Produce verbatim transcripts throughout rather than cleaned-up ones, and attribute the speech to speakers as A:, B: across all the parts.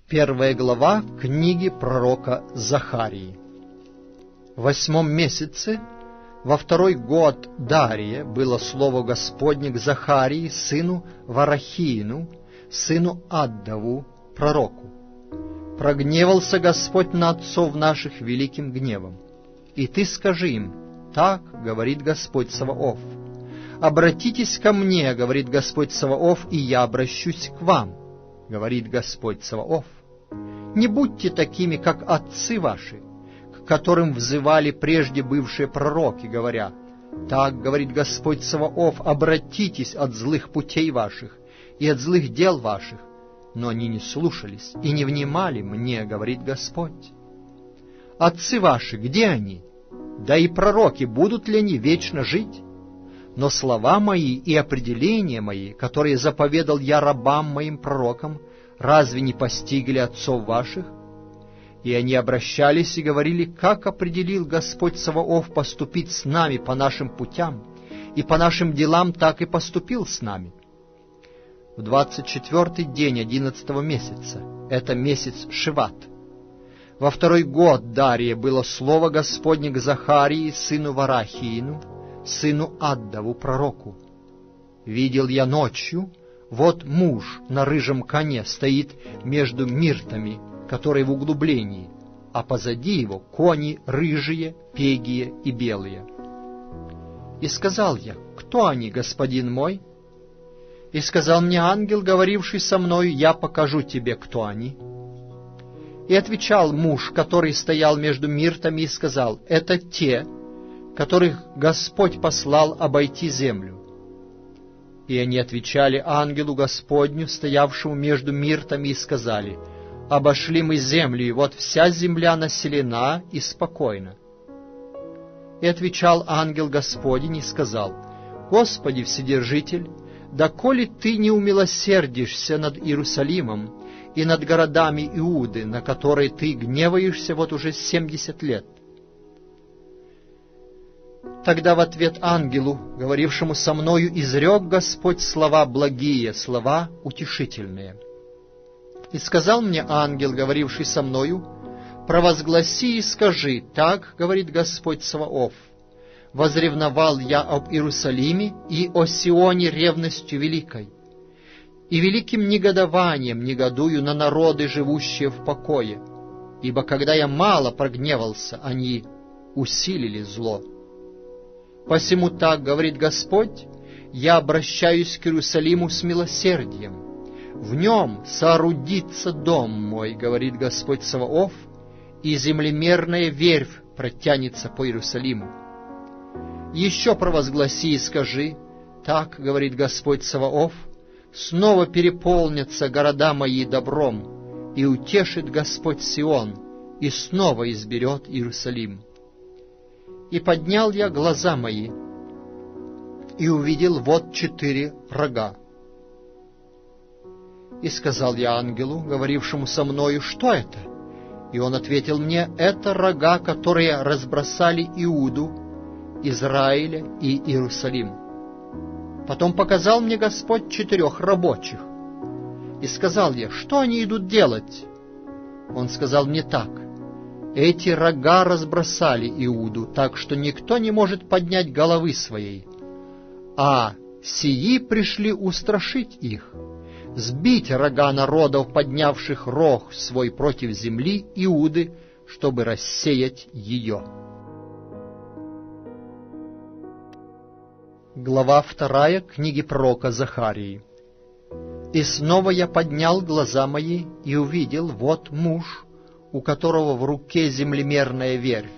A: Первая глава книги пророка Захарии. В восьмом месяце, во второй год Дария, было слово Господне к Захарии, сыну Варахиину, сыну Аддову, пророку. Прогневался Господь на отцов наших великим гневом. И ты скажи им: так говорит Господь Саваоф. Обратитесь ко мне, говорит Господь Саваоф, и я обращусь к вам, говорит Господь Саваоф. Не будьте такими, как отцы ваши, к которым взывали прежде бывшие пророки, говоря: так говорит Господь Саваоф, обратитесь от злых путей ваших и от злых дел ваших. Но они не слушались и не внимали мне, говорит Господь. Отцы ваши, где они? Да и пророки, будут ли они вечно жить? Но слова мои и определения мои, которые заповедал я рабам моим пророкам, разве не постигли отцов ваших? И они обращались и говорили: как определил Господь Саваоф поступить с нами по нашим путям, и по нашим делам так и поступил с нами. В двадцать четвертый день одиннадцатого месяца, это месяц Шиват, во второй год Дария было слово Господне к Захарии, сыну Варахиину, сыну Аддову, пророку. Видел я ночью, вот муж на рыжем коне стоит между миртами, которые в углублении, а позади его кони рыжие, пегие и белые. И сказал я: кто они, господин мой? И сказал мне ангел, говоривший со мною: я покажу тебе, кто они. И отвечал муж, который стоял между миртами, и сказал: это те, которых Господь послал обойти землю. И они отвечали ангелу Господню, стоявшему между миртами, и сказали: обошли мы землю, и вот вся земля населена и спокойна. И отвечал ангел Господень и сказал: Господи Вседержитель, доколе ты не умилосердишься над Иерусалимом и над городами Иуды, на которые ты гневаешься вот уже семьдесят лет? Тогда в ответ ангелу, говорившему со мною, изрек Господь слова благие, слова утешительные. И сказал мне ангел, говоривший со мною: провозгласи и скажи: так говорит Господь Саваоф. Возревновал я об Иерусалиме и о Сионе ревностью великой, и великим негодованием негодую на народы, живущие в покое, ибо когда я мало прогневался, они усилили зло. Посему так говорит Господь: я обращаюсь к Иерусалиму с милосердием. В нем соорудится дом мой, говорит Господь Саваоф, и землемерная верфь протянется по Иерусалиму. Еще провозгласи и скажи: так говорит Господь Саваоф, снова переполнятся города мои добром, и утешит Господь Сион, и снова изберет Иерусалим. И поднял я глаза мои, и увидел вот четыре рога. И сказал я ангелу, говорившему со мною: что это? И он ответил мне: это рога, которые разбросали Иуду, Израиля и Иерусалим. Потом показал мне Господь четырех рабочих. И сказал я: что они идут делать? Он сказал мне так: эти рога разбросали Иуду, так что никто не может поднять головы своей, а сии пришли устрашить их, сбить рога народов, поднявших рог свой против земли Иуды, чтобы рассеять ее. Глава вторая книги пророка Захарии. И снова я поднял глаза мои и увидел, вот муж, у которого в руке землемерная верфь.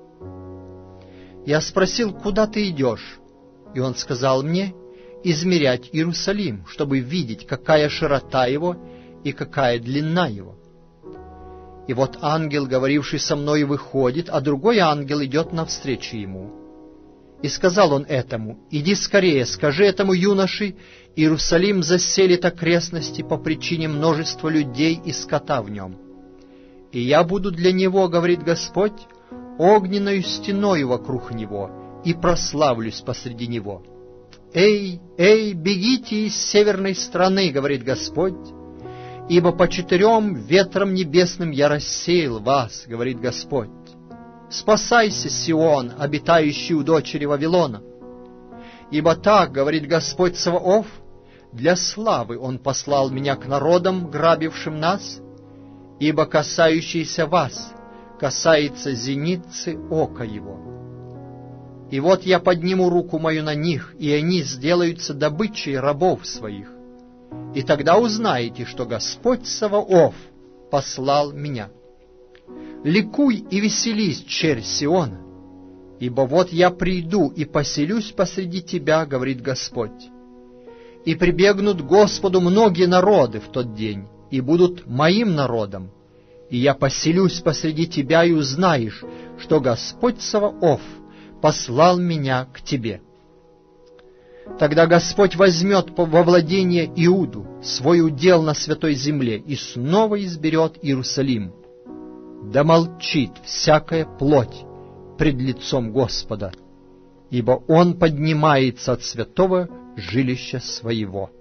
A: Я спросил: куда ты идешь? И он сказал мне: измерять Иерусалим, чтобы видеть, какая широта его и какая длина его. И вот ангел, говоривший со мной, выходит, а другой ангел идет навстречу ему. И сказал он этому: иди скорее, скажи этому юноше: Иерусалим заселит окрестности по причине множества людей и скота в нем. И я буду для него, говорит Господь, огненною стеною вокруг него, и прославлюсь посреди него. Эй, эй, бегите из северной страны, говорит Господь, ибо по четырем ветрам небесным я рассеял вас, говорит Господь. Спасайся, Сион, обитающий у дочери Вавилона. Ибо так, говорит Господь Саваоф, для славы Он послал меня к народам, грабившим нас, ибо касающийся вас касается зеницы ока Его. И вот я подниму руку мою на них, и они сделаются добычей рабов своих. И тогда узнаете, что Господь Саваоф послал меня. Ликуй и веселись, черь Сиона, ибо вот я приду и поселюсь посреди тебя, говорит Господь. И прибегнут к Господу многие народы в тот день, и будут моим народом, и я поселюсь посреди тебя, и узнаешь, что Господь Саваоф послал меня к тебе. Тогда Господь возьмет во владение Иуду, свой удел на святой земле, и снова изберет Иерусалим. Да молчит всякая плоть пред лицом Господа, ибо Он поднимается от святого жилища своего.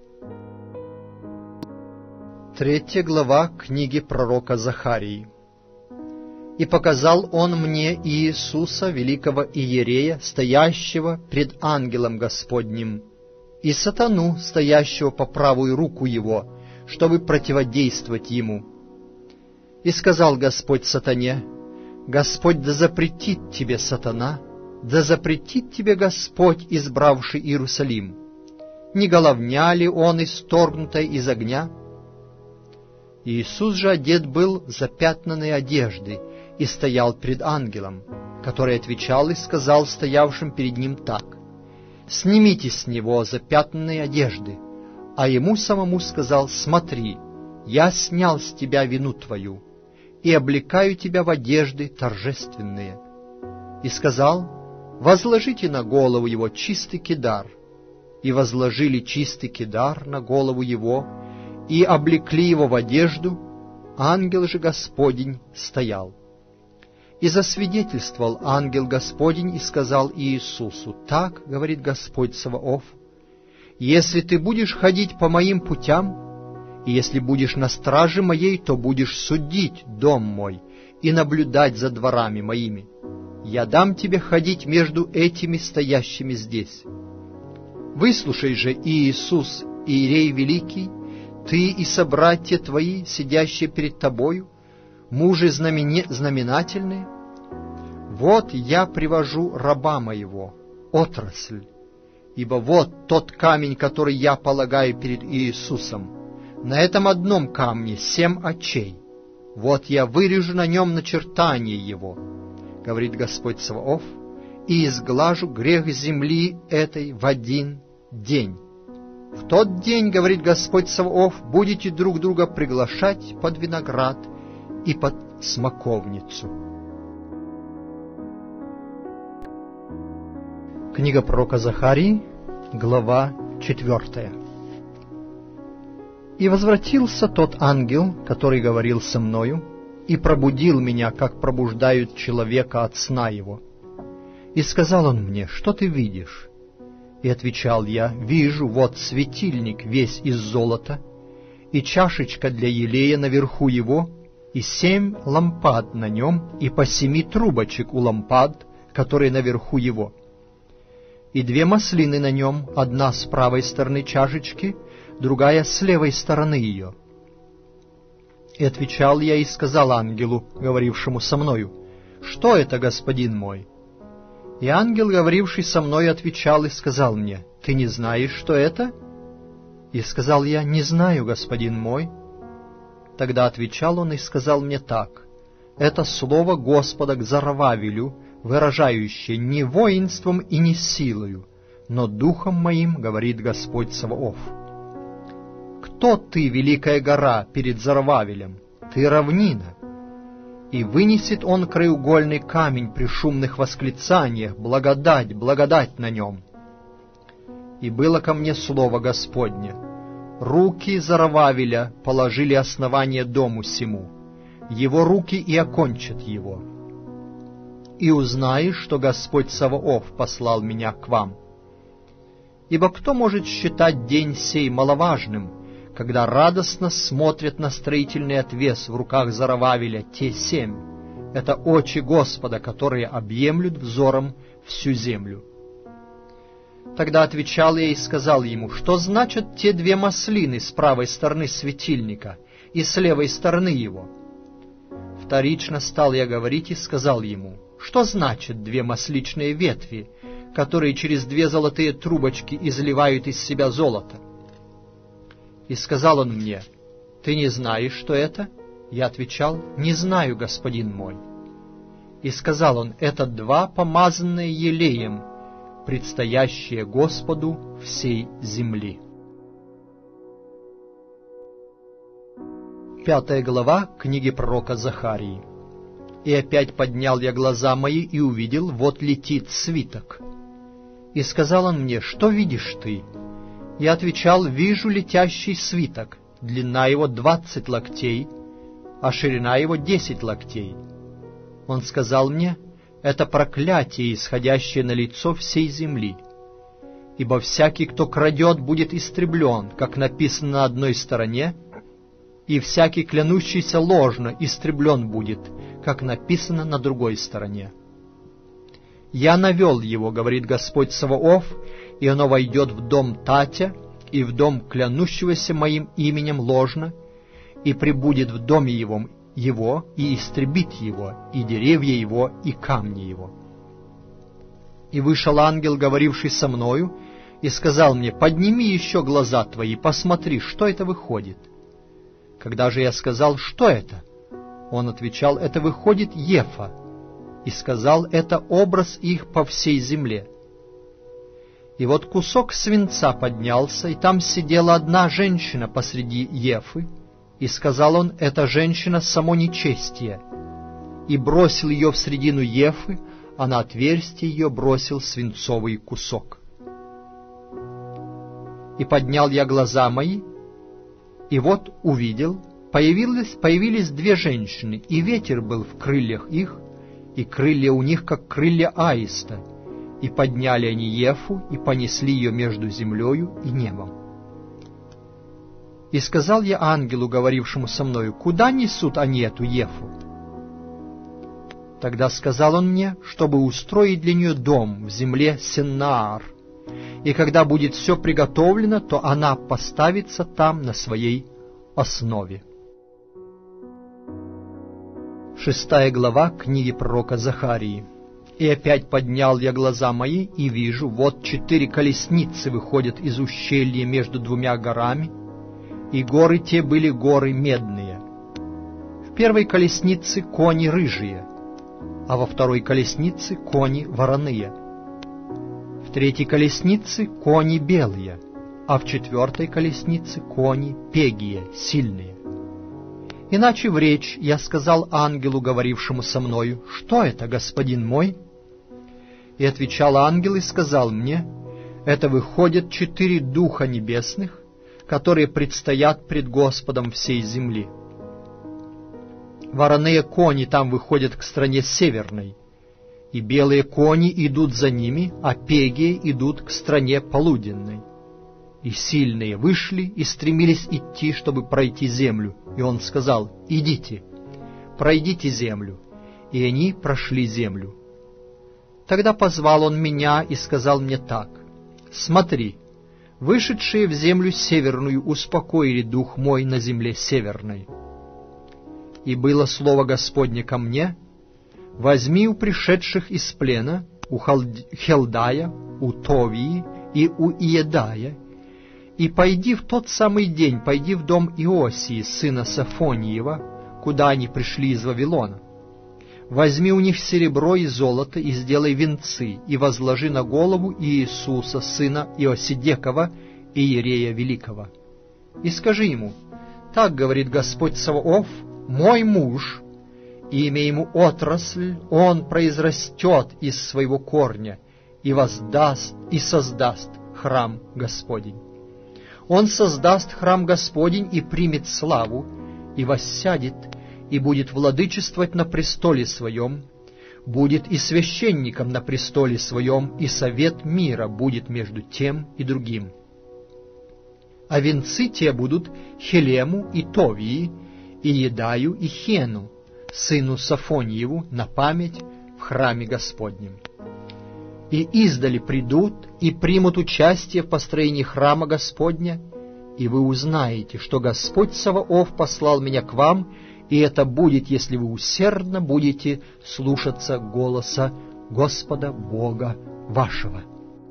A: Третья глава книги пророка Захарии. «И показал он мне Иисуса, великого иерея, стоящего пред ангелом Господним, и сатану, стоящего по правую руку его, чтобы противодействовать ему. И сказал Господь сатане: Господь да запретит тебе, сатана, да запретит тебе Господь, избравший Иерусалим. Не головня ли он, исторгнутая из огня?» Иисус же одет был в запятнанные одежды и стоял пред ангелом, который отвечал и сказал стоявшим перед ним так: «Снимите с него запятнанные одежды». А ему самому сказал: «Смотри, я снял с тебя вину твою и облекаю тебя в одежды торжественные». И сказал: «Возложите на голову его чистый кидар». И возложили чистый кидар на голову его, и облекли его в одежду, ангел же Господень стоял. И засвидетельствовал ангел Господень и сказал Иисусу: «Так, говорит Господь Саваоф, если ты будешь ходить по моим путям, и если будешь на страже моей, то будешь судить дом мой и наблюдать за дворами моими. Я дам тебе ходить между этими стоящими здесь. Выслушай же, Иисус, иерей великий, ты и собратья твои, сидящие перед тобою, мужи знамени... знаменательные. Вот я привожу раба моего, отрасль, ибо вот тот камень, который я полагаю перед Иисусом. На этом одном камне семь очей. Вот я вырежу на нем начертание его, говорит Господь Саваоф, и изглажу грех земли этой в один день. В тот день, говорит Господь Саваоф, будете друг друга приглашать под виноград и под смоковницу». Книга пророка Захарии, глава четвертая. «И возвратился тот ангел, который говорил со мною, и пробудил меня, как пробуждают человека от сна его. И сказал он мне: что ты видишь? И отвечал я: вижу, вот светильник весь из золота, и чашечка для елея наверху его, и семь лампад на нем, и по семи трубочек у лампад, которые наверху его. И две маслины на нем, одна с правой стороны чашечки, другая с левой стороны ее. И отвечал я и сказал ангелу, говорившему со мною: что это, господин мой? И ангел, говоривший со мной, отвечал и сказал мне: ты не знаешь, что это? И сказал я: не знаю, господин мой. Тогда отвечал он и сказал мне так: это слово Господа к Зарвавелю, выражающее: не воинством и не силою, но духом моим, говорит Господь Саваоф. Кто ты, великая гора, перед Зарвавелем? Ты равнина. И вынесет он краеугольный камень при шумных восклицаниях: благодать, благодать на нем. И было ко мне слово Господне: руки Зарвавеля положили основание дому сему, его руки и окончат его. И узнаешь, что Господь Саваоф послал меня к вам. Ибо кто может считать день сей маловажным, когда радостно смотрят на строительный отвес в руках Зарававеля те семь. Это очи Господа, которые объемлют взором всю землю. Тогда отвечал я и сказал ему, что значат те две маслины с правой стороны светильника и с левой стороны его. Вторично стал я говорить и сказал ему, что значат две масличные ветви, которые через две золотые трубочки изливают из себя золото. И сказал он мне, ты не знаешь, что это? Я отвечал, не знаю, господин мой. И сказал он, это два помазанные елеем, предстоящие Господу всей земли. Пятая глава книги пророка Захарии. И опять поднял я глаза мои и увидел, вот летит свиток. И сказал он мне, что видишь ты? Я отвечал, вижу летящий свиток, длина его двадцать локтей, а ширина его десять локтей. Он сказал мне, это проклятие, исходящее на лицо всей земли. Ибо всякий, кто крадет, будет истреблен, как написано на одной стороне, и всякий, клянущийся ложно, истреблен будет, как написано на другой стороне. «Я навел его, — говорит Господь Саваоф, — и оно войдет в дом Татя, и в дом клянущегося моим именем ложно, и прибудет в доме его, его и истребит его, и деревья его, и камни его». И вышел ангел, говоривший со мною, и сказал мне, «Подними еще глаза твои, посмотри, что это выходит». Когда же я сказал, что это? Он отвечал, это выходит Ефа, и сказал, это образ их по всей земле. И вот кусок свинца поднялся, и там сидела одна женщина посреди Ефы, и сказал он, эта женщина само нечестие, и бросил ее в середину Ефы, а на отверстие ее бросил свинцовый кусок. И поднял я глаза мои, и вот увидел, появились, появились две женщины, и ветер был в крыльях их, и крылья у них, как крылья аиста, и подняли они Ефу, и понесли ее между землею и небом. И сказал я ангелу, говорившему со мною, куда несут они эту Ефу? Тогда сказал он мне, чтобы устроить для нее дом в земле Сеннаар, и когда будет все приготовлено, то она поставится там на своей основе. Шестая глава книги пророка Захарии. И опять поднял я глаза мои, и вижу, вот четыре колесницы выходят из ущелья между двумя горами, и горы те были горы медные. В первой колеснице кони рыжие, а во второй колеснице кони вороные. В третьей колеснице кони белые, а в четвертой колеснице кони пегие, сильные. Иначе в речь я сказал ангелу, говорившему со мною, «Что это, господин мой?» И отвечал ангел и сказал мне, «Это выходят четыре духа небесных, которые предстоят пред Господом всей земли. Вороные кони там выходят к стране северной, и белые кони идут за ними, а пегие идут к стране полуденной. И сильные вышли и стремились идти, чтобы пройти землю. И он сказал, идите, пройдите землю. И они прошли землю. Тогда позвал он меня и сказал мне так, смотри, вышедшие в землю северную успокоили дух мой на земле северной. И было слово Господне ко мне, возьми у пришедших из плена, у Хелдая, у Товии и у Иедая, и пойди в тот самый день, пойди в дом Иосии, сына Сафониева, куда они пришли из Вавилона. Возьми у них серебро и золото, и сделай венцы, и возложи на голову Иисуса, сына Иосидекова, Иерея Великого. И скажи ему, так говорит Господь Саваоф, мой муж, имя ему отрасль, он произрастет из своего корня, и воздаст, и создаст храм Господень. Он создаст храм Господень и примет славу, и воссядет, и будет владычествовать на престоле своем, будет и священником на престоле своем, и совет мира будет между тем и другим. а венцы те будут Хелему и Товии, и Едаю и Хену, сыну Сафоньеву, на память в храме Господнем. И издали придут и примут участие в построении храма Господня, и вы узнаете, что Господь Саваоф послал меня к вам, и это будет, если вы усердно будете слушаться голоса Господа Бога вашего.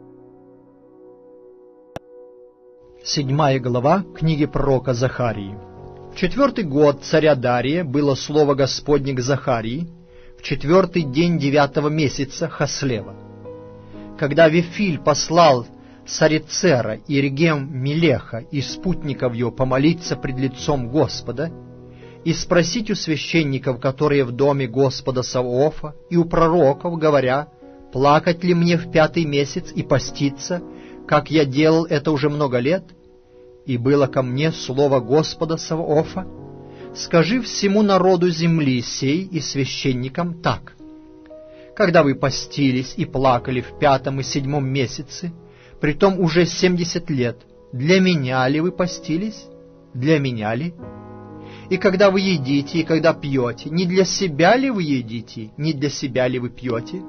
A: Седьмая глава книги пророка Захарии. В четвертый год царя Дария было слово Господне к Захарии, в четвертый день девятого месяца Хаслева. Когда Вифиль послал Сарицера и Регем-Мелеха и спутников его помолиться пред лицом Господа и спросить у священников, которые в доме Господа Саваофа, и у пророков, говоря, плакать ли мне в пятый месяц и поститься, как я делал это уже много лет? И было ко мне слово Господа Саваофа: скажи всему народу земли сей и священникам так: когда вы постились и плакали в пятом и седьмом месяце, притом уже семьдесят лет, для меня ли вы постились? Для меня ли? И когда вы едите, и когда пьете, не для себя ли вы едите, не для себя ли вы пьете?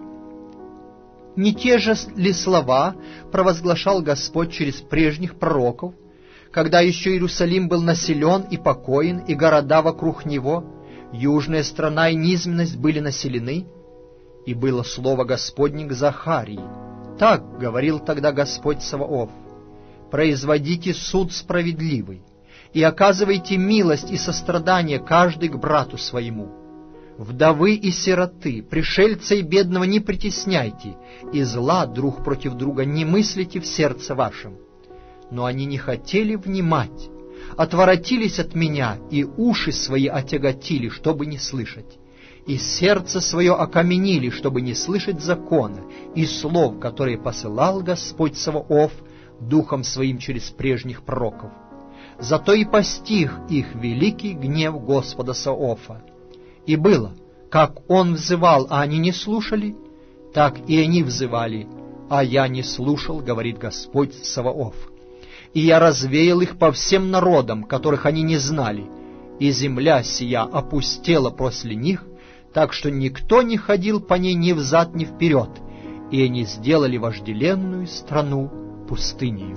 A: Не те же ли слова провозглашал Господь через прежних пророков, когда еще Иерусалим был населен и покоен, и города вокруг него, южная страна и низменность были населены? И было слово Господне к Захарии: так говорил тогда Господь Саваоф: производите суд справедливый, и оказывайте милость и сострадание каждый к брату своему. Вдовы и сироты, пришельца и бедного не притесняйте, и зла друг против друга не мыслите в сердце вашем. Но они не хотели внимать, отворотились от меня, и уши свои отяготили, чтобы не слышать, и сердце свое окаменили, чтобы не слышать закона и слов, которые посылал Господь Саваоф духом своим через прежних пророков. Зато и постиг их великий гнев Господа Саваофа. И было, как он взывал, а они не слушали, так и они взывали, а я не слушал, говорит Господь Саваоф. И я развеял их по всем народам, которых они не знали, и земля сия опустела после них, так что никто не ходил по ней ни взад, ни вперед, и они сделали вожделенную страну пустынею.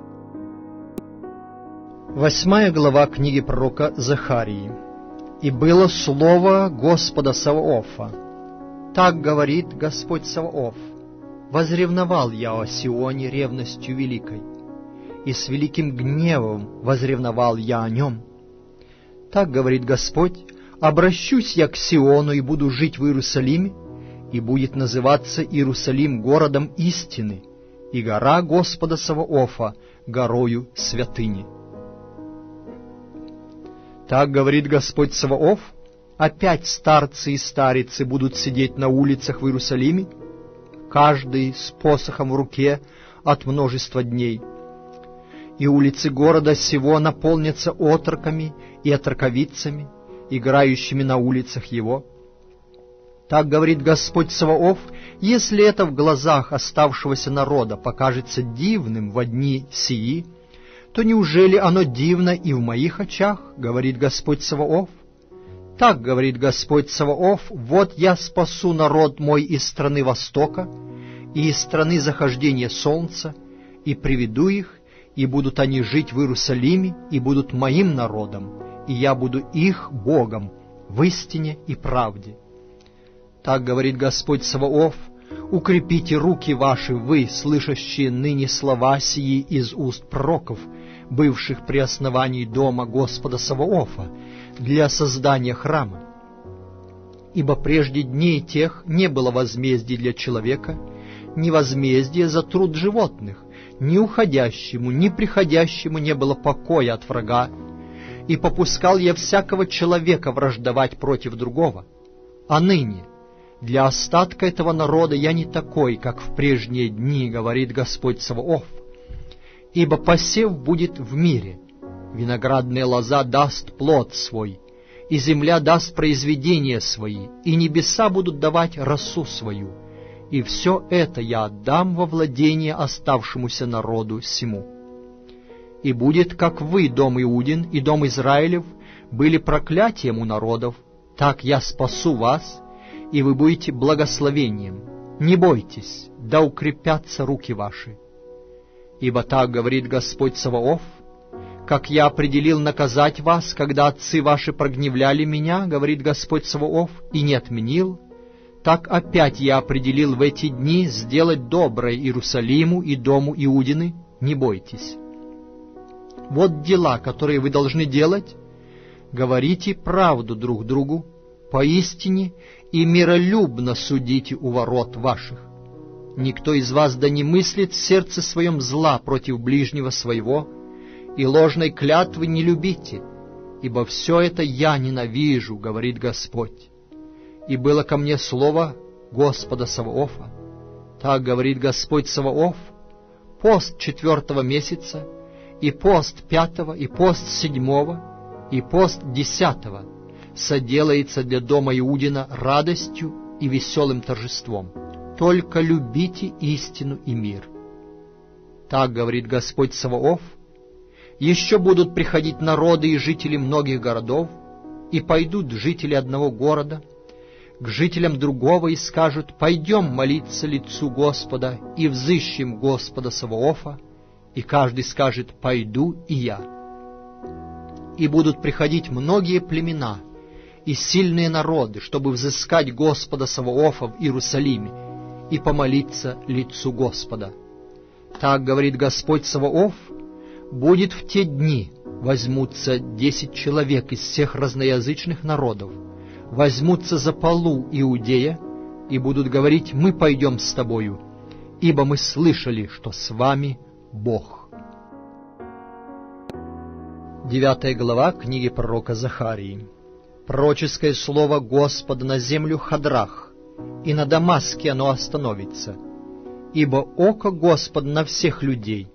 A: Восьмая глава книги пророка Захарии. И было слово Господа Саваофа: так говорит Господь Саваоф: возревновал я о Сионе ревностью великой, и с великим гневом возревновал я о нем. Так говорит Господь: обращусь я к Сиону и буду жить в Иерусалиме, и будет называться Иерусалим городом истины, и гора Господа Саваофа горою святыни. Так говорит Господь Саваоф: опять старцы и старицы будут сидеть на улицах в Иерусалиме, каждый с посохом в руке от множества дней. И улицы города сего наполнятся отроками и отроковицами, играющими на улицах его. Так говорит Господь Саваоф: если это в глазах оставшегося народа покажется дивным во дни сии, то неужели оно дивно и в моих очах, говорит Господь Саваоф? Так говорит Господь Саваоф: вот я спасу народ мой из страны востока и из страны захождения солнца, и приведу их, и будут они жить в Иерусалиме, и будут моим народом, и я буду их Богом в истине и правде. Так говорит Господь Саваоф: укрепите руки ваши, вы, слышащие ныне слова сии из уст пророков, бывших при основании дома Господа Саваофа, для создания храма. Ибо прежде дней тех не было возмездия для человека, ни возмездия за труд животных, ни уходящему, ни приходящему не было покоя от врага, и попускал я всякого человека враждовать против другого. А ныне для остатка этого народа я не такой, как в прежние дни, говорит Господь Саваоф. Ибо посев будет в мире, виноградная лоза даст плод свой, и земля даст произведения свои, и небеса будут давать росу свою, и все это я отдам во владение оставшемуся народу сему. И будет, как вы, дом Иудин и дом Израилев, были проклятием у народов, так я спасу вас, и вы будете благословением. Не бойтесь, да укрепятся руки ваши. Ибо так говорит Господь Саваоф: как я определил наказать вас, когда отцы ваши прогневляли меня, говорит Господь Саваоф, и не отменил, так опять я определил в эти дни сделать доброе Иерусалиму и дому Иудины, не бойтесь. Вот дела, которые вы должны делать: говорите правду друг другу, поистине и миролюбно судите у ворот ваших. Никто из вас да не мыслит в сердце своем зла против ближнего своего, и ложной клятвы не любите, ибо все это я ненавижу, говорит Господь. И было ко мне слово Господа Саваофа. Так говорит Господь Саваоф: пост четвертого месяца, и пост пятого, и пост седьмого, и пост десятого соделается для дома Иудина радостью и веселым торжеством. Только любите истину и мир. Так говорит Господь Саваоф: еще будут приходить народы и жители многих городов, и пойдут жители одного города к жителям другого и скажут: пойдем молиться лицу Господа и взыщем Господа Саваофа, и каждый скажет: пойду и я. И будут приходить многие племена и сильные народы, чтобы взыскать Господа Саваофа в Иерусалиме и помолиться лицу Господа. Так говорит Господь Саваоф: будет в те дни возьмутся десять человек из всех разноязычных народов, возьмутся за полу Иудея и будут говорить: мы пойдем с тобою, ибо мы слышали, что с вами Бог. Девятая глава книги пророка Захарии. Пророческое слово Господа на землю Хадрах, и на Дамаске оно остановится. Ибо око Господа на всех людей,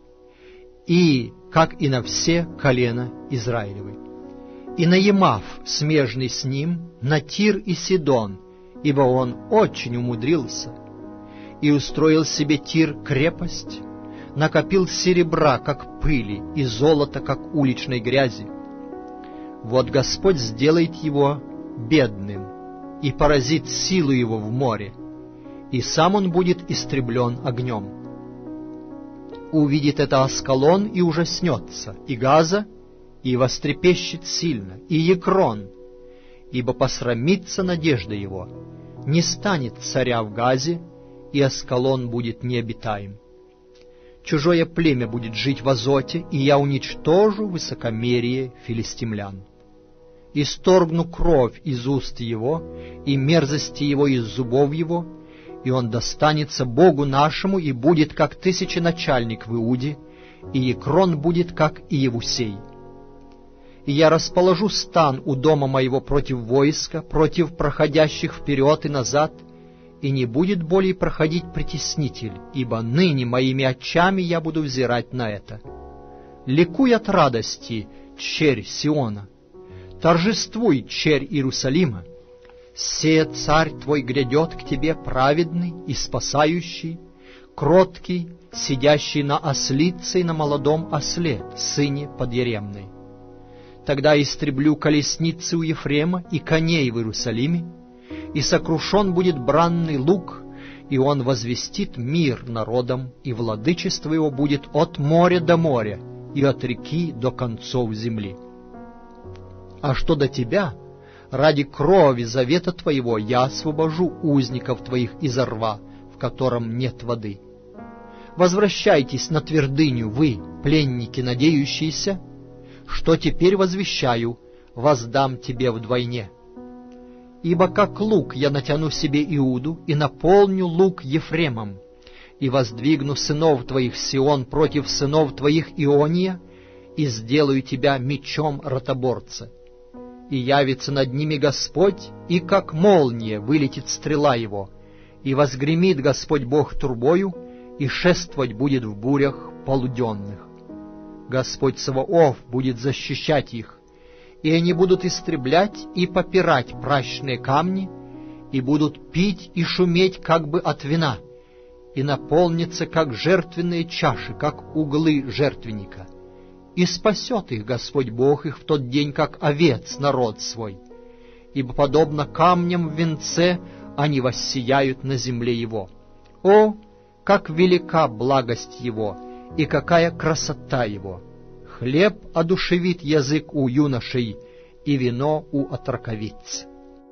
A: и как и на все колена Израилевы. И на Емав, смежный с ним, на Тир и Сидон, ибо он очень умудрился, и устроил себе Тир крепость, накопил серебра, как пыли, и золота, как уличной грязи. Вот Господь сделает его бедным и поразит силу его в море, и сам он будет истреблен огнем. Увидит это Аскалон и ужаснется, и Газа, и вострепещет сильно, и Екрон, ибо посрамится надежда его. Не станет царя в Газе, и Аскалон будет необитаем. Чужое племя будет жить в Азоте, и я уничтожу высокомерие филистимлян. Исторгну кровь из уст его, и мерзости его из зубов его, и он достанется Богу нашему, и будет как тысяченачальник в Иуде, и Екрон будет как Иевусей. И я расположу стан у дома моего против войска, против проходящих вперед и назад, и не будет более проходить притеснитель, ибо ныне моими очами я буду взирать на это. Ликуй от радости, черь Сиона! Торжествуй, черь Иерусалима! Се царь твой грядет к тебе праведный и спасающий, кроткий, сидящий на ослице и на молодом осле, сыне подъеремной. Тогда истреблю колесницы у Ефрема и коней в Иерусалиме, и сокрушен будет бранный луг, и он возвестит мир народам, и владычество его будет от моря до моря, и от реки до концов земли. А что до тебя, ради крови завета твоего я освобожу узников твоих изо рва, в котором нет воды. Возвращайтесь на твердыню, вы, пленники надеющиеся, что теперь возвещаю, воздам тебе вдвойне. Ибо как лук я натяну себе Иуду и наполню лук Ефремом, и воздвигну сынов твоих Сион против сынов твоих Иония, и сделаю тебя мечом ротоборца. И явится над ними Господь, и как молния вылетит стрела его, и возгремит Господь Бог трубою, и шествовать будет в бурях полуденных. Господь Саваоф будет защищать их, и они будут истреблять и попирать пращные камни, и будут пить и шуметь как бы от вина, и наполнятся как жертвенные чаши, как углы жертвенника, и спасет их Господь Бог их в тот день, как овец народ свой. Ибо подобно камням в венце они воссияют на земле его. О, как велика благость его, и какая красота его! Хлеб одушевит язык у юношей, и вино у отроковиц.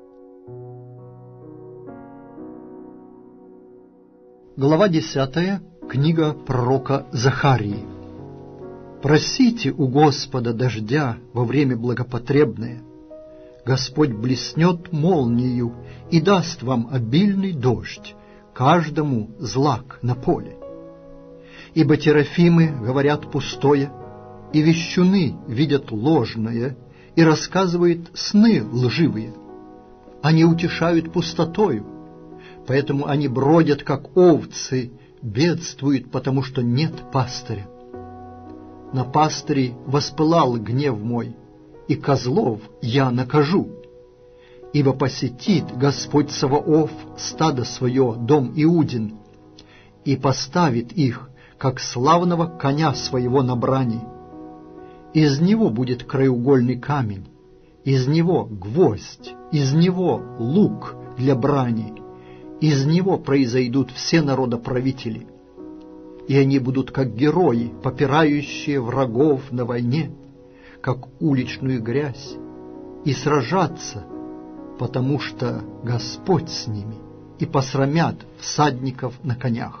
B: Глава десятая. Книга пророка Захарии. «Просите у Господа дождя во время благопотребное. Господь блеснет молнию и даст вам обильный дождь, каждому злак на поле. Ибо терафимы говорят пустое, и вещуны видят ложное, и рассказывают сны лживые. Они утешают пустотою, поэтому они бродят, как овцы, бедствуют, потому что нет пастыря. На пастырей воспылал гнев мой, и козлов я накажу. Ибо посетит Господь Саваоф стадо свое, дом Иудин, и поставит их, как славного коня своего на брани. Из него будет краеугольный камень, из него гвоздь, из него лук для брани, из него произойдут все народоправители, и они будут как герои, попирающие врагов на войне, как уличную грязь, и сражаться, потому что Господь с ними, и посрамят всадников на конях.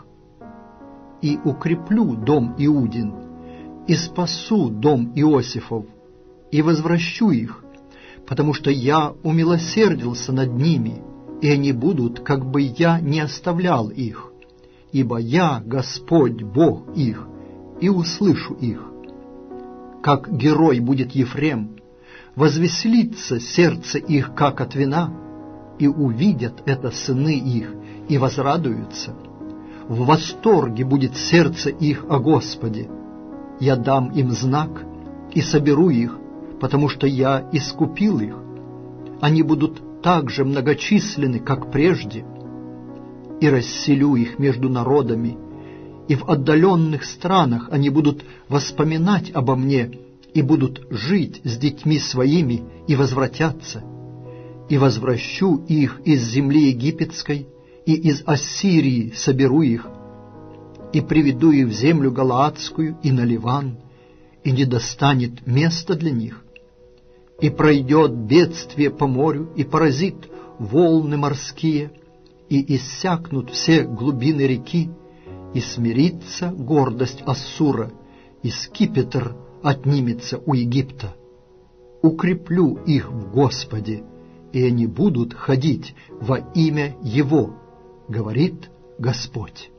B: И укреплю дом Иудин, и спасу дом Иосифов, и возвращу их, потому что я умилосердился над ними, и они будут, как бы я не оставлял их, ибо я, Господь, Бог их, и услышу их. Как герой будет Ефрем, возвеселится сердце их, как от вина, и увидят это сыны их, и возрадуются. В восторге будет сердце их о Господе. Я дам им знак и соберу их, потому что я искупил их. Они будут так же многочисленны, как прежде, и расселю их между народами, и в отдаленных странах они будут воспоминать обо мне, и будут жить с детьми своими, и возвратятся. И возвращу их из земли египетской, и из Ассирии соберу их, и приведу их в землю Галаадскую и на Ливан, и не достанет места для них. И пройдет бедствие по морю, и поразит волны морские, и иссякнут все глубины реки, и смирится гордость Ассура, и скипетр отнимется у Египта. Укреплю их в Господе, и они будут ходить во имя Его, говорит Господь».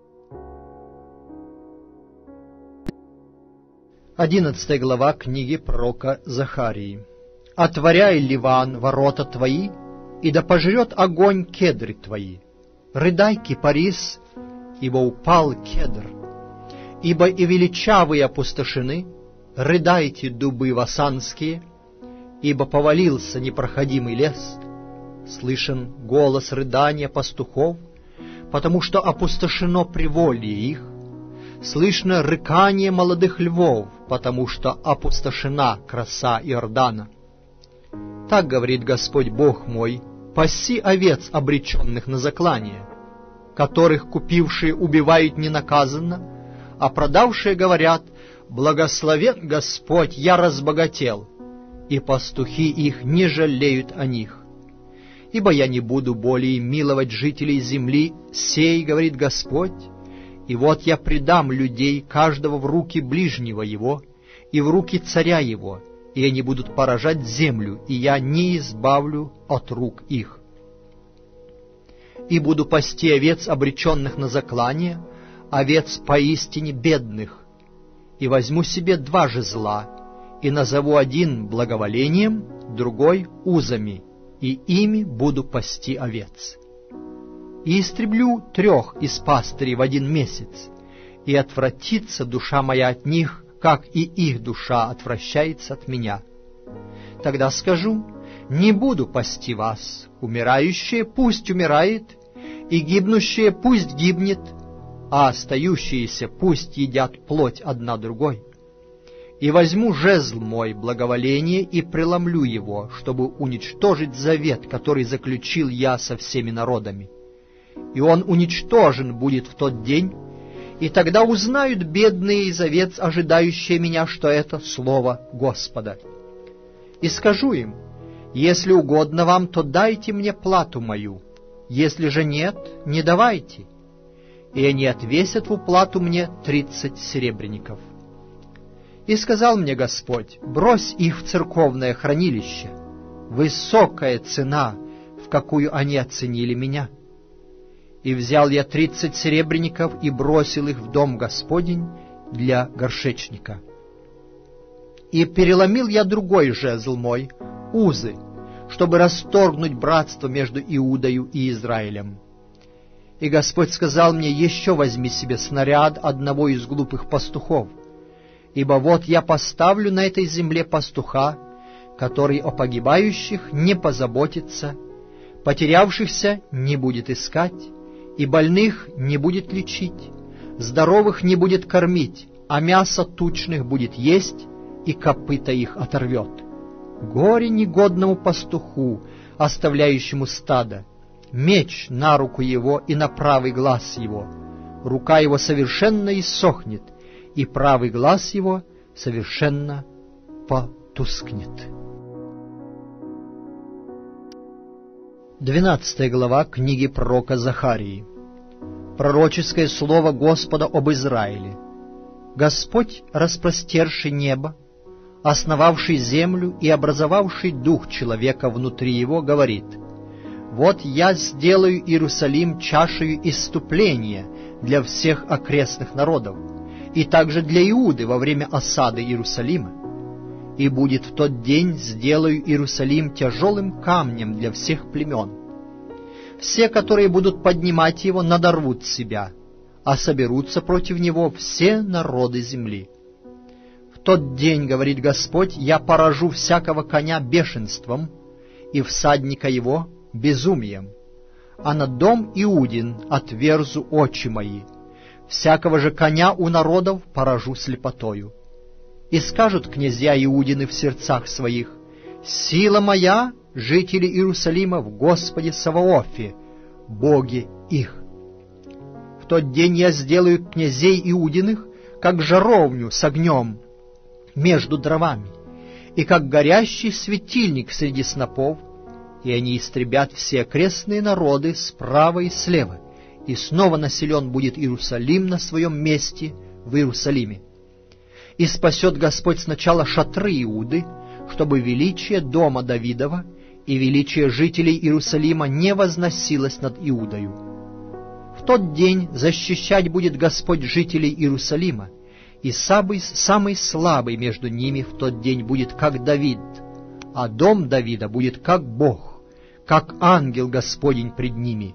A: Одиннадцатая глава книги пророка Захарии. «Отворяй, Ливан, ворота твои, и да пожрет огонь кедры твои. Рыдай, кипарис, ибо упал кедр. Ибо и величавые опустошены, рыдайте, дубы васанские, ибо повалился непроходимый лес. Слышен голос рыдания пастухов, потому что опустошено приволье их. Слышно рыкание молодых львов, потому что опустошена краса Иордана. Так говорит Господь Бог мой: паси овец, обреченных на заклание, которых купившие убивают ненаказанно, а продавшие говорят: благословен Господь, я разбогател, и пастухи их не жалеют о них. Ибо я не буду более миловать жителей земли, сей, говорит Господь, и вот я предам людей, каждого в руки ближнего его, и в руки царя его, и они будут поражать землю, и я не избавлю от рук их. И буду пасти овец, обреченных на заклание, овец поистине бедных, и возьму себе два жезла, и назову один благоволением, другой узами, и ими буду пасти овец. И истреблю трех из пастырей в один месяц, и отвратится душа моя от них, как и их душа отвращается от меня. Тогда скажу: не буду пасти вас, умирающее пусть умирает, и гибнущее пусть гибнет, а остающиеся пусть едят плоть одна другой. и возьму жезл мой благоволения и преломлю его, чтобы уничтожить завет, который заключил я со всеми народами. И он уничтожен будет в тот день, и тогда узнают бедные из овец, ожидающие меня, что это слово Господа. И скажу им: если угодно вам, то дайте мне плату мою, если же нет, не давайте. И они отвесят в уплату мне тридцать серебряников. И сказал мне Господь: брось их в церковное хранилище. Высокая цена, в какую они оценили меня. И взял я тридцать серебряников и бросил их в дом Господень для горшечника. И переломил я другой жезл мой, узы, чтобы расторгнуть братство между Иудою и Израилем. И Господь сказал мне: еще возьми себе снаряд одного из глупых пастухов, ибо вот я поставлю на этой земле пастуха, который о погибающих не позаботится, потерявшихся не будет искать, и больных не будет лечить, здоровых не будет кормить, а мясо тучных будет есть, и копыта их оторвет. Горе негодному пастуху, оставляющему стадо, меч на руку его и на правый глаз его, рука его совершенно иссохнет, и правый глаз его совершенно потускнет. Двенадцатая глава книги пророка Захарии. Пророческое слово Господа об Израиле. Господь, распростерший небо, основавший землю и образовавший дух человека внутри его, говорит: «Вот я сделаю Иерусалим чашею исступления для всех окрестных народов, и также для Иуды во время осады Иерусалима. И будет в тот день сделаю Иерусалим тяжелым камнем для всех племен. Все, которые будут поднимать его, надорвут себя, а соберутся против него все народы земли. В тот день, говорит Господь, я поражу всякого коня бешенством, и всадника его безумием, а на дом Иудин отверзу очи мои, всякого же коня у народов поражу слепотою. И скажут князья Иудины в сердцах своих: сила моя, жители Иерусалима, в Господе Саваофе, Боге их. В тот день я сделаю князей Иудиных, как жаровню с огнем между дровами, и как горящий светильник среди снопов, и они истребят все окрестные народы справа и слева, и снова населен будет Иерусалим на своем месте в Иерусалиме. И спасет Господь сначала шатры Иуды, чтобы величие дома Давидова и величие жителей Иерусалима не возносилось над Иудою. В тот день защищать будет Господь жителей Иерусалима, и самый, самый слабый между ними в тот день будет как Давид, а дом Давида будет как Бог, как ангел Господень пред ними.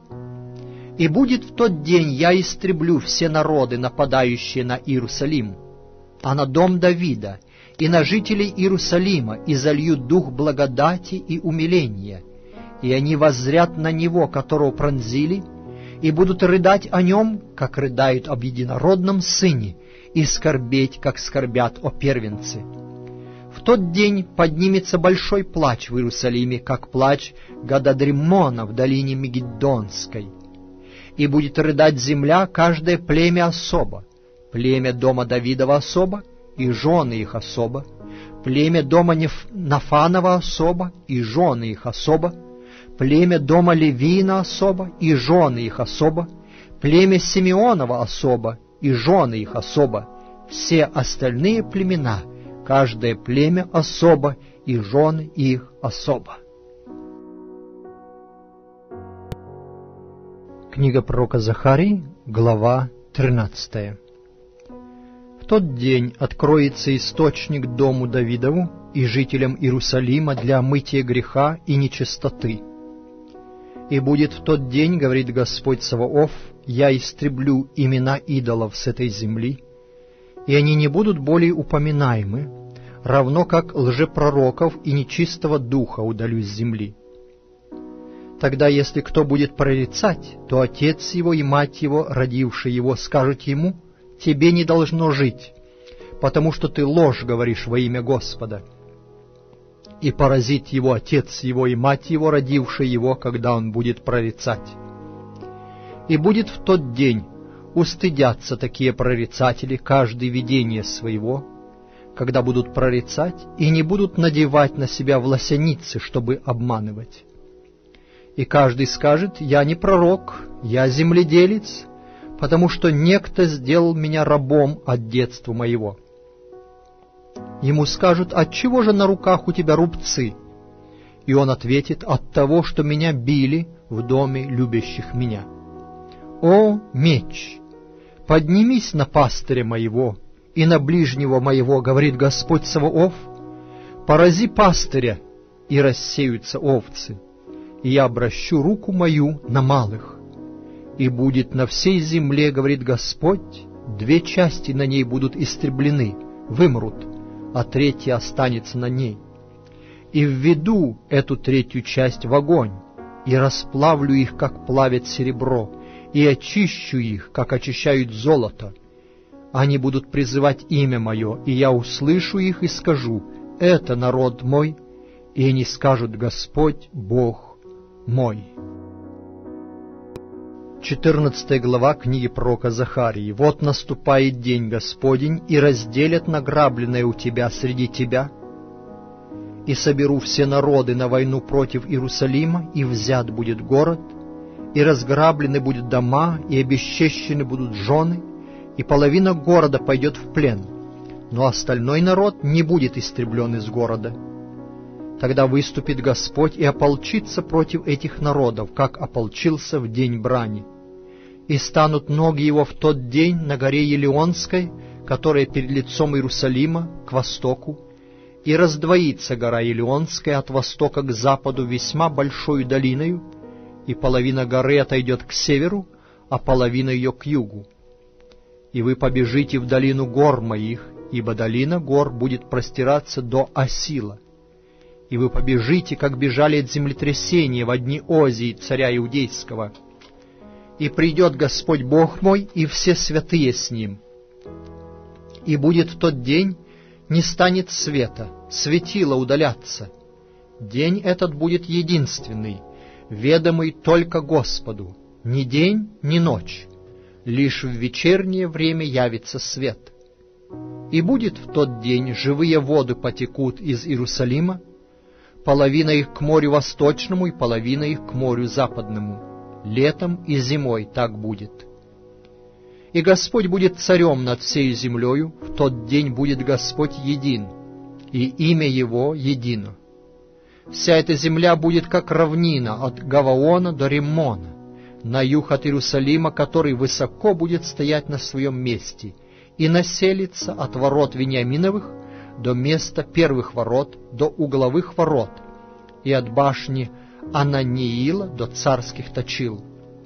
A: И будет в тот день я истреблю все народы, нападающие на Иерусалим, а на дом Давида и на жителей Иерусалима и залью дух благодати и умиления, и они воззрят на него, которого пронзили, и будут рыдать о нем, как рыдают об единородном сыне, и скорбеть, как скорбят о первенце. В тот день поднимется большой плач в Иерусалиме, как плач Гададримона в долине Мегиддонской. И будет рыдать земля, каждое племя особо, племя дома Давидова особо, и жены их особо, племя дома Нафанова особо, и жены их особо, племя дома Левина особо, и жены их особо, племя Симеонова особо, и жены их особо, все остальные племена, каждое племя особо, и жены их особо». Книга пророка Захарии, глава тринадцатая. В тот день откроется источник дому Давидову и жителям Иерусалима для омытия греха и нечистоты. И будет в тот день, говорит Господь Саваоф, я истреблю имена идолов с этой земли, и они не будут более упоминаемы, равно как лжепророков и нечистого духа удалю с земли. Тогда, если кто будет прорицать, то отец его и мать его, родившие его, скажут ему: «Тебе не должно жить, потому что ты ложь говоришь во имя Господа. И поразит его отец его и мать его, родившая его, когда он будет прорицать. И будет в тот день устыдятся такие прорицатели каждое видение своего, когда будут прорицать, и не будут надевать на себя власяницы, чтобы обманывать. И каждый скажет: «Я не пророк, я земледелец, потому что некто сделал меня рабом от детства моего». Ему скажут: «Отчего же на руках у тебя рубцы?» И он ответит: «От того, что меня били в доме любящих меня». «О, меч, поднимись на пастыря моего и на ближнего моего, говорит Господь Саваоф, порази пастыря, и рассеются овцы, и я обращу руку мою на малых. И будет на всей земле, говорит Господь, две части на ней будут истреблены, вымрут, а третья останется на ней. И введу эту третью часть в огонь, и расплавлю их, как плавят серебро, и очищу их, как очищают золото. Они будут призывать имя Мое, и я услышу их и скажу: это народ мой, и они скажут: Господь Бог мой». четырнадцатая глава книги пророка Захарии. «Вот наступает день Господень, и разделят награбленное у тебя среди тебя, и соберу все народы на войну против Иерусалима, и взят будет город, и разграблены будут дома, и обесчещены будут жены, и половина города пойдет в плен, но остальной народ не будет истреблен из города. Тогда выступит Господь и ополчится против этих народов, как ополчился в день брани. И станут ноги его в тот день на горе Елеонской, которая перед лицом Иерусалима, к востоку, и раздвоится гора Елеонская от востока к западу весьма большою долиною, и половина горы отойдет к северу, а половина ее к югу. И вы побежите в долину гор моих, ибо долина гор будет простираться до Асила. И вы побежите, как бежали от землетрясения во дни Озии, царя Иудейского. И придет Господь Бог мой, и все святые с Ним. И будет в тот день, не станет света, светило удаляться. День этот будет единственный, ведомый только Господу, ни день, ни ночь, лишь в вечернее время явится свет. И будет в тот день, живые воды потекут из Иерусалима, половина их к морю восточному и половина их к морю западному. Летом и зимой так будет. И Господь будет царем над всей землею, в тот день будет Господь един, и имя Его едино. Вся эта земля будет как равнина от Гаваона до Риммона, на юг от Иерусалима, который высоко будет стоять на своем месте, и населится от ворот Вениаминовых до места первых ворот, до угловых ворот, и от башни Ананиила до царских точил.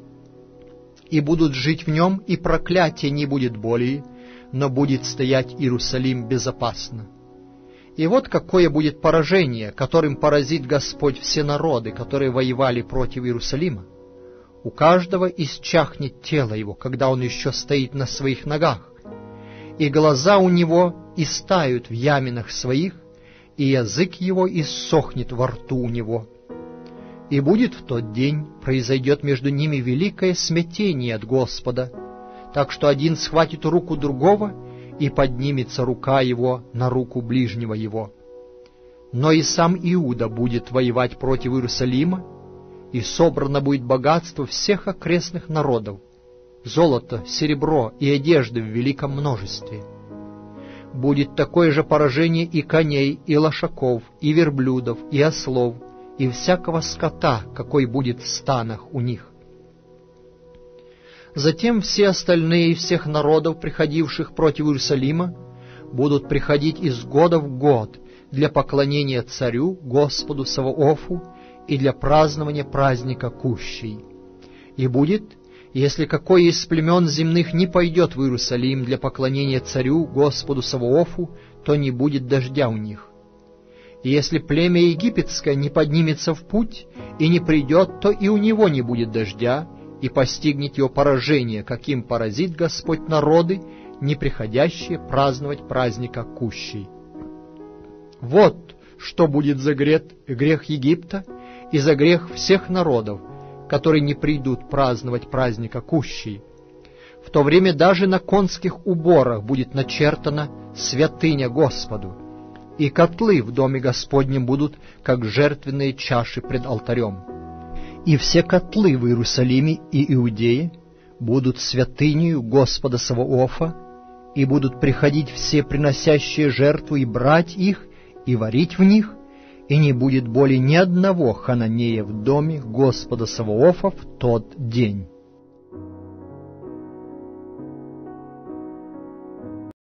A: И будут жить в нем, и проклятия не будет более, но будет стоять Иерусалим безопасно. И вот какое будет поражение, которым поразит Господь все народы, которые воевали против Иерусалима. У каждого исчахнет тело его, когда он еще стоит на своих ногах, и глаза у него истают в яминах своих, и язык его иссохнет во рту у него. И будет в тот день, произойдет между ними великое смятение от Господа, так что один схватит руку другого, и поднимется рука его на руку ближнего его. Но и сам Иуда будет воевать против Иерусалима, и собрано будет богатство всех окрестных народов, золото, серебро и одежды в великом множестве. Будет такое же поражение и коней, и лошаков, и верблюдов, и ослов, и всякого скота, какой будет в станах у них. Затем все остальные из всех народов, приходивших против Иерусалима, будут приходить из года в год для поклонения царю, Господу Саваофу, и для празднования праздника Кущей. И будет, если какой из племен земных не пойдет в Иерусалим для поклонения царю, Господу Саваофу, то не будет дождя у них. И если племя египетское не поднимется в путь и не придет, то и у него не будет дождя, и постигнет его поражение, каким поразит Господь народы, не приходящие праздновать праздника Кущей. Вот что будет за грех, грех Египта и за грех всех народов, которые не придут праздновать праздника Кущей. В то время даже на конских уборах будет начертана святыня Господу, и котлы в доме Господнем будут, как жертвенные чаши пред алтарем. И все котлы в Иерусалиме и Иудее будут святынею Господа Саваофа, и будут приходить все приносящие жертву и брать их, и варить в них, и не будет более ни одного хананея в доме Господа Саваофа в тот день.